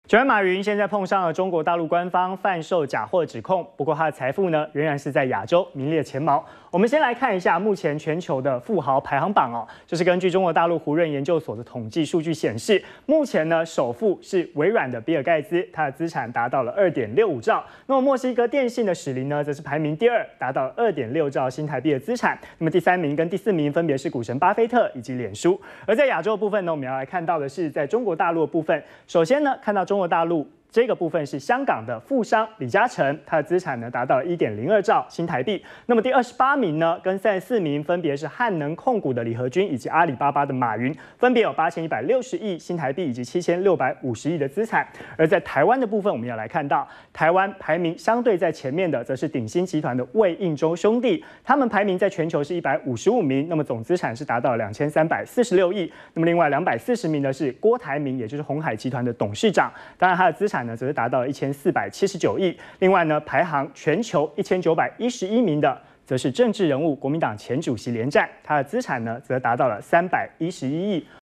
主任马云现在碰上了中国大陆官方贩售假货指控，不过他的财富呢仍然是在亚洲名列前茅。我们先来看一下目前全球的富豪排行榜哦，这是根据中国大陆胡润研究所的统计数据显示，目前呢首富是微软的比尔盖茨，他的资产达到了2.65兆。那么墨西哥电信的史林呢，则是排名第2，达到2.6兆新台币的资产。那么第3名跟第4名分别是股神巴菲特以及脸书。而在亚洲的部分呢，我们要来看到的是在中国大陆的部分，首先呢看到中国大陆。这个部分是香港的富商李嘉诚，他的资产呢达到了1.02兆新台币。那么第28名呢，跟34名分别是汉能控股的李和军以及阿里巴巴的马云，分别有8160亿新台币以及7650亿的资产。而在台湾的部分，我们要来看到台湾排名相对在前面的，则是鼎新集团的魏应洲兄弟，他们排名在全球是155名，那么总资产是达到了2346亿。那么另外240名的是郭台铭，也就是鸿海集团的董事长，当然他的资产则是达到了1479亿。另外呢，排行全球1911名的，则是政治人物国民党前主席连战，他的资产呢则达到了311亿。